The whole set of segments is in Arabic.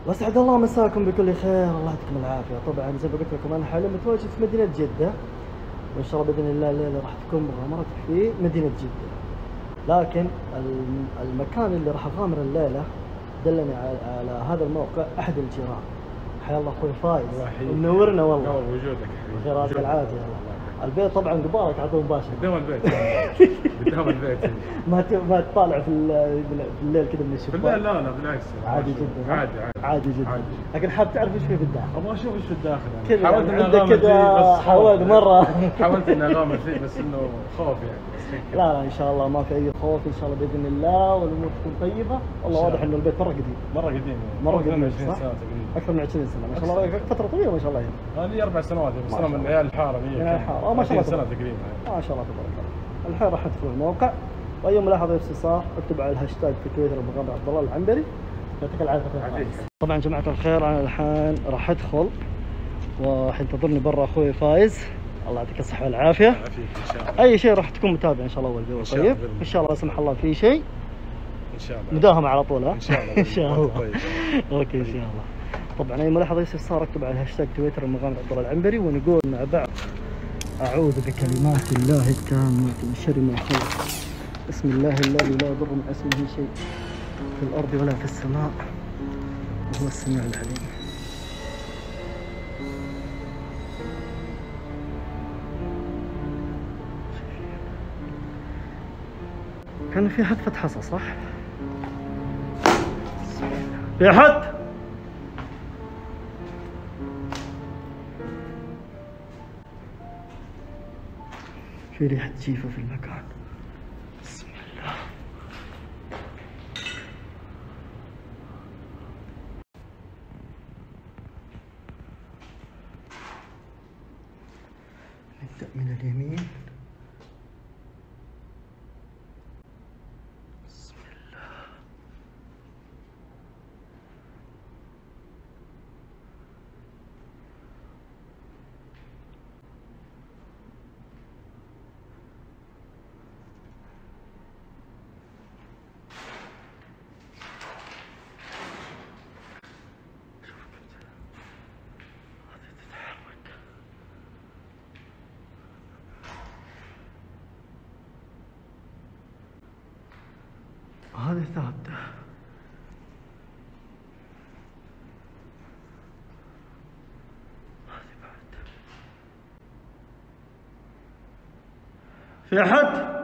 واسعد الله مساكم بكل خير، الله يعطيكم العافيه. طبعا زي ما قلت لكم انا حاليا متواجد في مدينه جده، وان شاء الله باذن الله الليله راح تكون مغامرتي في مدينه جده. لكن المكان اللي راح اغامر الليله دلني على هذا الموقع احد الجيران. حيا الله اخوي فايز، منورنا والله. نور وجودك حبيبي. خيرات العافيه. البيت طبعا قبالك على طول مباشر. قدام البيت قدام البيت. ما تطالع في الليل كذا من الشباك؟ لا لا لا بالعكس، عادي جدا. عادي جدا. عادي. لكن حاب تعرف ايش في الداخل؟ ابغى اشوف ايش في الداخل يعني. كذا حاولت اني عندك اغامر كذا، فيه بس حاولت مره. حاولت اني اغامر فيه بس انه خوف يعني. لا لا ان شاء الله ما في اي خوف ان شاء الله باذن الله، والامور تكون طيبه. والله واضح انه البيت مره قديم. مره قديم يعني. مره قديم 20 صح؟ سنه تقريبا. اكثر من 20 سنه ما شاء الله، فتره طويله ما شاء الله هنا. هذه 4 سنوات بس انا من عيال الحاره من عيال الحاره ما شاء الله سنه تقريبا. ما شاء الله تبارك الله. الحين راح ندخل الموقع، واي ملاحظه استفسار اكتب على الهاشتاج في تويتر المغامر عبد الله العنبري. يعطيك العافيه. طبعا جماعه الخير انا الحين راح ادخل وحينتظرني برا اخوي فايز، الله يعطيك الصحه والعافيه. ان شاء الله. اي شيء راح تكون متابع ان شاء الله اول باول. طيب ان شاء الله لا سمح الله في شيء ان شاء الله مداهمه على طول. ها ان شاء الله ان شاء الله. طيب. اوكي ان شاء الله. طبعا اي ملاحظه استفسار اكتب على الهاشتاج تويتر المغامر عبد الله العنبري، ونقول مع بعض اعوذ بكلمات الله التامات من شر ما خلق، بسم الله الذي لا يضر مع اسمه شيء في الارض ولا في السماء وهو السميع العليم. كان في حد فتح حصى صح؟ في حد؟ في ريحة جيفة في المكان. بسم الله. نبدأ من اليمين. بسم الله. هذه ثابتة. هذه بعد. في أحد؟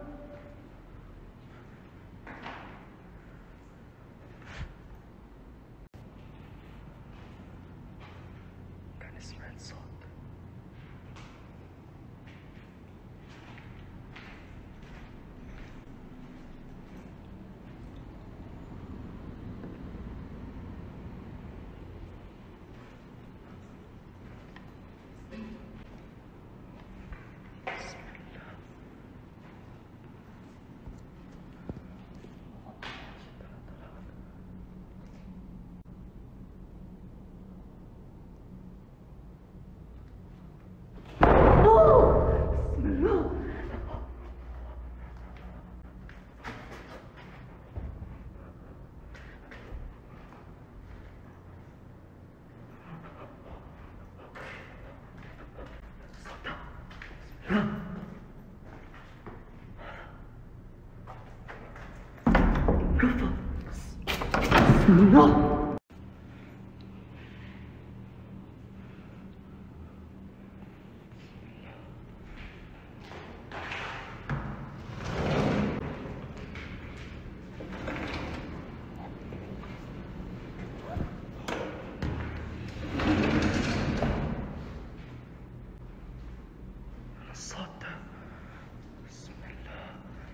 كان يسمع الصوت. كفى. بسم الله. الصوت ده. بسم الله.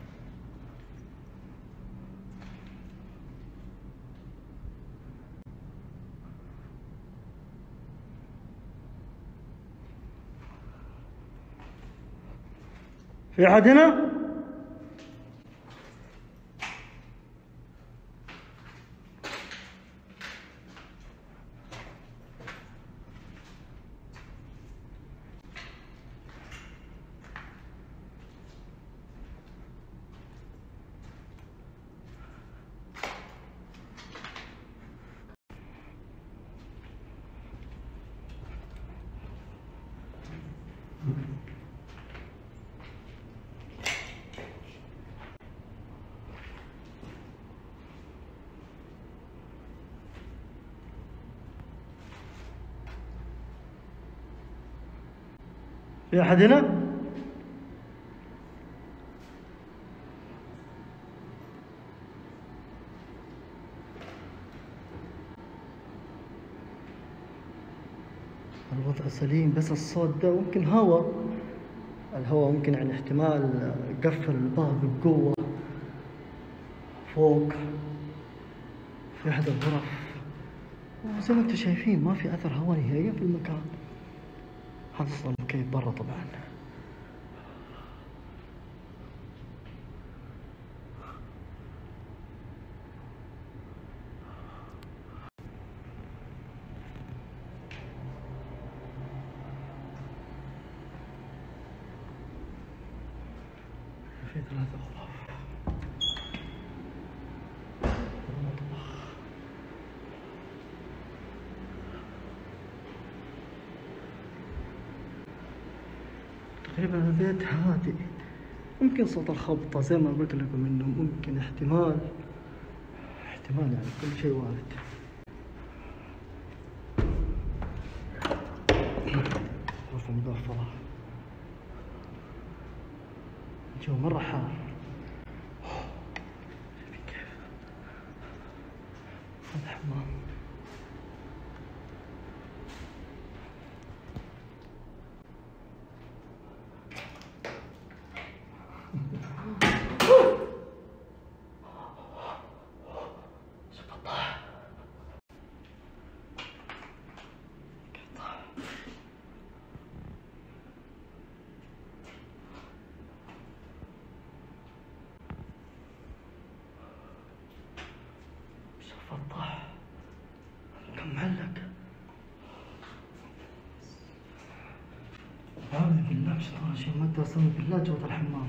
في أحد هنا؟ في أحد هنا؟ الوضع سليم، بس الصوت ده ممكن هواء. الهواء ممكن يعني احتمال قفل الباب بقوة فوق في أحد الغرف. وزي ما انتم شايفين ما في أثر هواء نهائيا في المكان. هذا أصلا المكيف برا طبعا. في 3 غرف. المطبخ. تقريبا البيت هادئ. ممكن صوت الخبطة زي ما قلت لكم انه ممكن احتمال يعني كل شيء وارد. غرفة مقفلة. الجو مرة حار. شايفين كيف؟ هذا حمام. فضاح كم معلق. أعوذ بالله من الشيطان الرجيم. ما أقسم بالله جوة الحمام.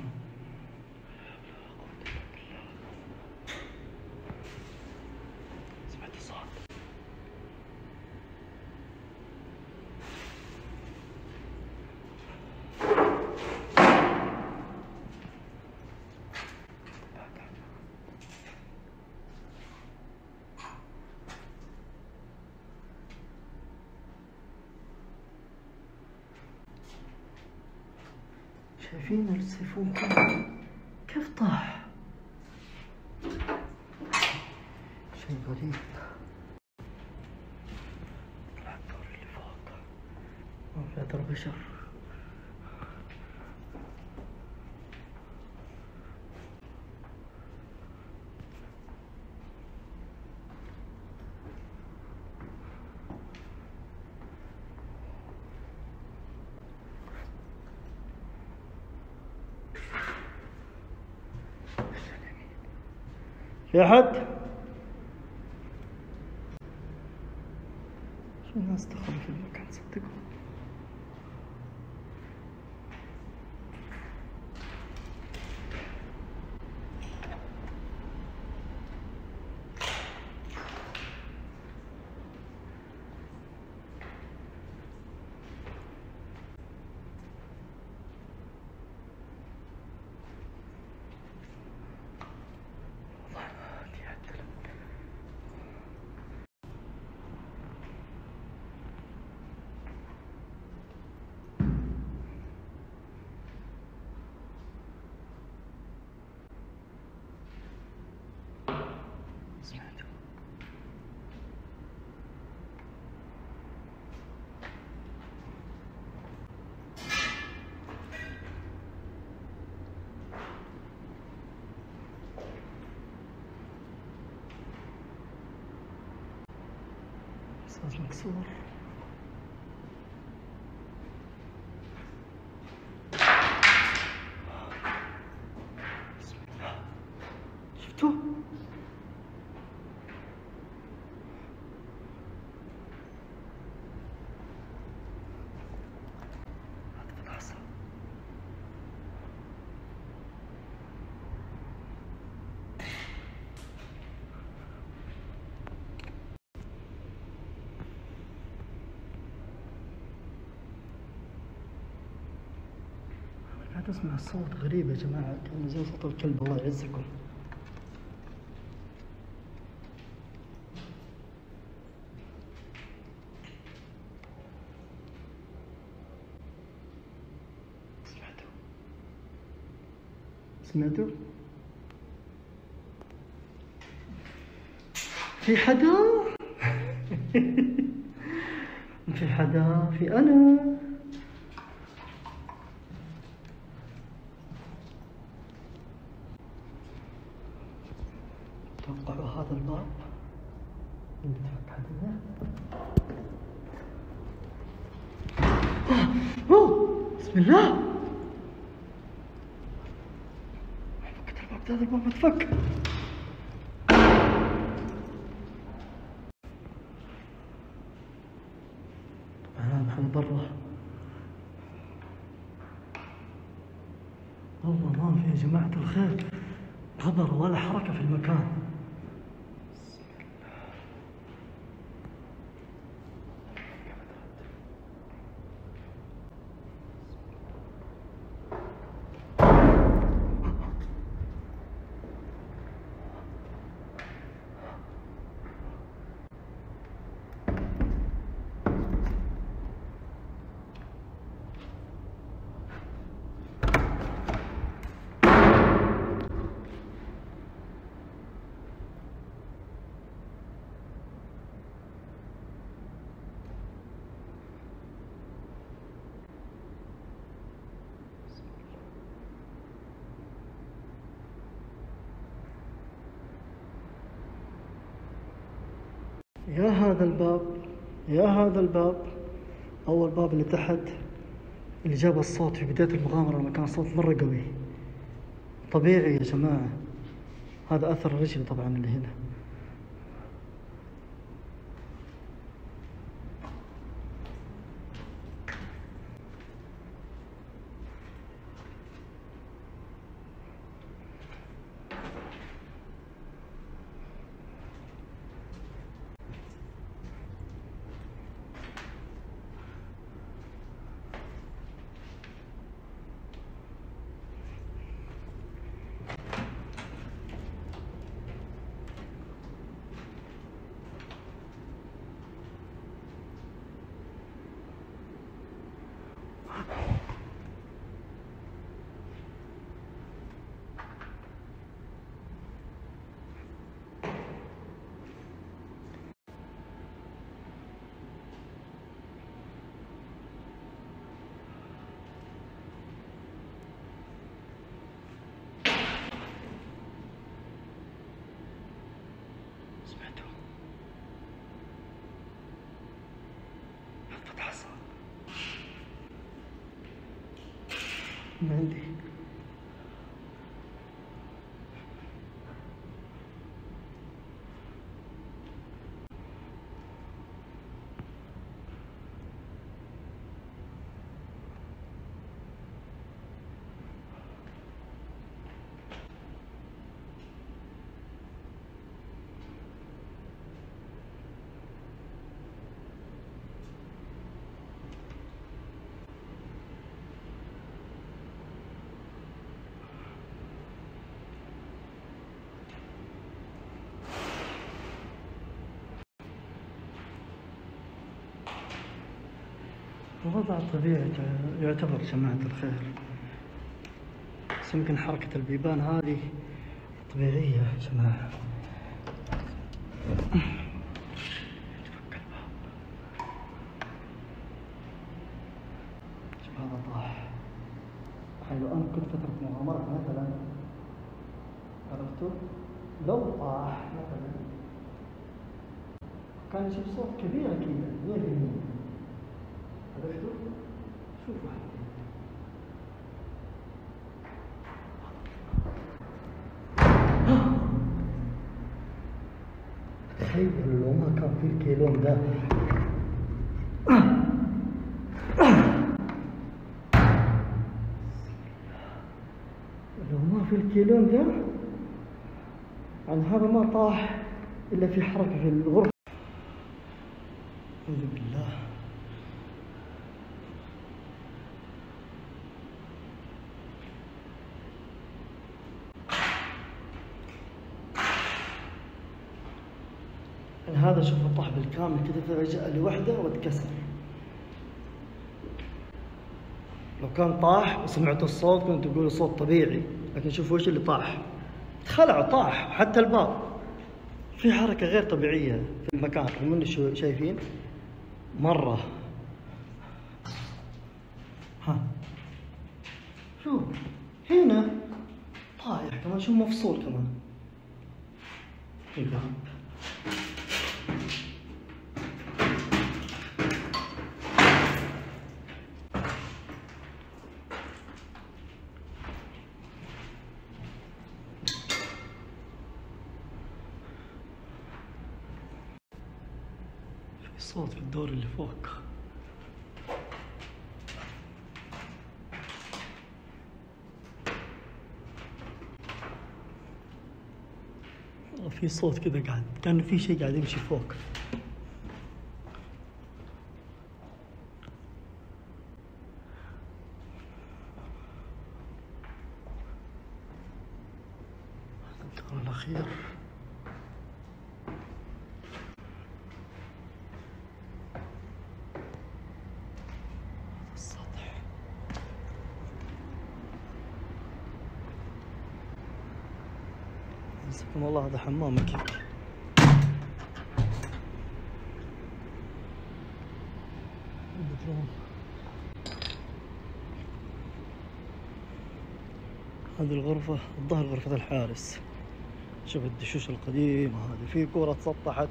سمعت الصوت. شايفين السيفون كيف طاح؟ شيء غريب. طلع الدور اللي فوق ما في أثر بشر. في أحد؟ شو الناس دخلوا في المكان صدقوا. صوت مكسور. بسم الله. شفتوه؟ هذا في العصا. قاعد اسمع صوت غريب يا جماعة، كأنه زي صوت الكلب. الله يعزكم. سمعتوا؟ في حدا؟ في حدا؟ في أنا. توقعوا هذا الباب ينفتح هذا. بسم الله. فكت الباب، هذا الباب متفك. طبعا برا والله ما في يا جماعة الخير غبر ولا حركة في المكان. يا هذا الباب، يا هذا الباب، أول باب اللي تحت اللي جاب الصوت في بداية المغامرة لما كان صوت مرة قوي. طبيعي يا جماعة، هذا أثر الرجل طبعا اللي هنا. سمعتوا؟ فتح الصوت ما عندي. الوضع طبيعي يعتبر جماعة الخير، بس يمكن حركة البيبان هذه طبيعية يا جماعة. شوف هذا طاح. لو أنا كنت فترة مغامرة مثلا، عرفتوا؟ لو طاح مثلا كان يجيب صوت كبير أكيد 100%. عرفتوا؟ شوفوا تخيل لو ما كان في الكيلون ده. لو ما في الكيلون ده عن هذا ما طاح إلا في حركة في الغرفة. أعوذ بالله. هذا شوفوا طاح بالكامل كده فجأة لوحده واتكسر. لو كان طاح وسمعتوا الصوت كنت تقولوا صوت طبيعي. لكن شوفوا وش اللي طاح، تخلع طاح حتى الباب. في حركة غير طبيعية في المكان، رغم انه شايفين مرة. ها شوف هنا طايح كمان، شوف مفصول كمان. يقرب في صوت في الدور اللي فوق. في صوت كذا قاعد، كأنه في شيء قاعد يمشي فوق. الدور الأخير. السطح. سبحان الله، هذا حمام أكيد. هذه الغرفة الظاهر غرفة الحارس. شوف الدشوش القديمة هذه، في كورة تسطحت.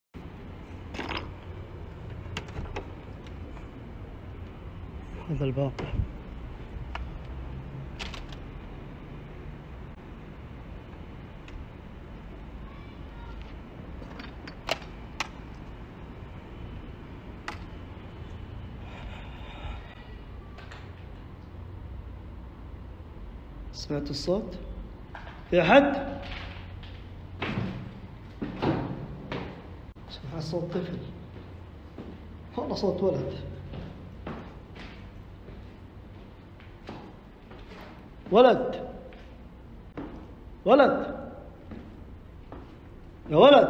هذا الباب. سمعت الصوت؟ في أحد؟ سمعت صوت طفل، والله صوت ولد. ولد ولد يا ولد،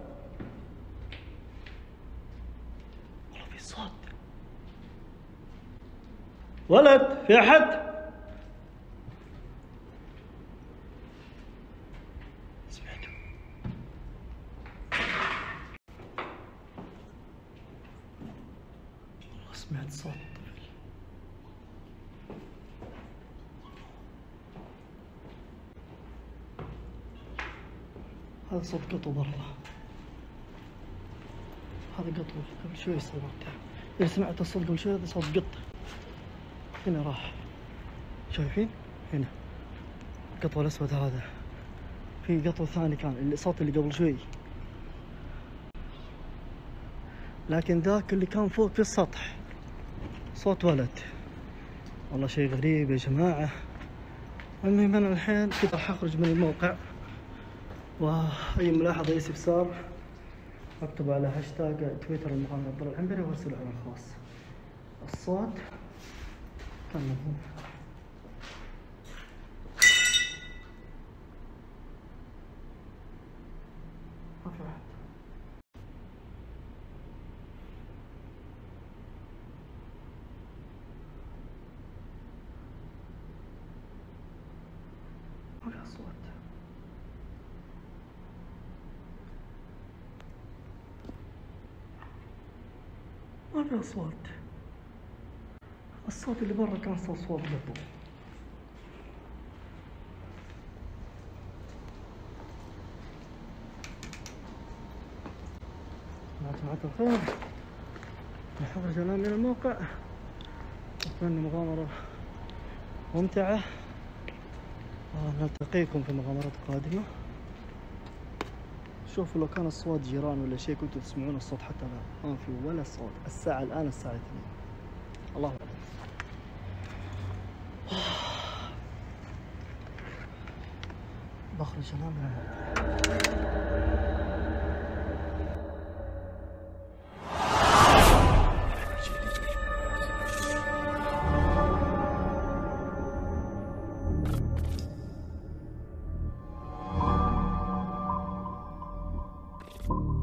والله في صوت. ولد، في أحد؟ سمعت صوت طفل. هذا صوت قطو برا، هذا قطو قبل شوي صورته. إذا سمعت الصوت قبل شوي هذا صوت قط. هنا راح، شايفين؟ هنا القطو الأسود هذا. في قطو ثاني كان الصوت اللي قبل شوي، لكن ذاك اللي كان فوق في السطح صوت ولد. والله شيء غريب يا جماعة. المهم أنا الحين كذا راح أخرج من الموقع، وأي ملاحظة أي استفسار أكتب على هاشتاج تويتر المغامرة عبد الله العنبري وأرسله على الخاص. الصوت كان هنا. ما في أحد. ما في أصوات. ما في أصوات. الصوت اللي برا كان صوت قطو. مع جماعة الخير، نخرج الآن من الموقع. أتمنى مغامرة ممتعة، ونلتقيكم في مغامرات قادمة. شوفوا لو كان الصوت جيران ولا شيء كنتوا تسمعون الصوت، حتى لا ما في ولا صوت. الساعة الآن الساعة 2. الله أكبر. بخرج الآن من الموقع.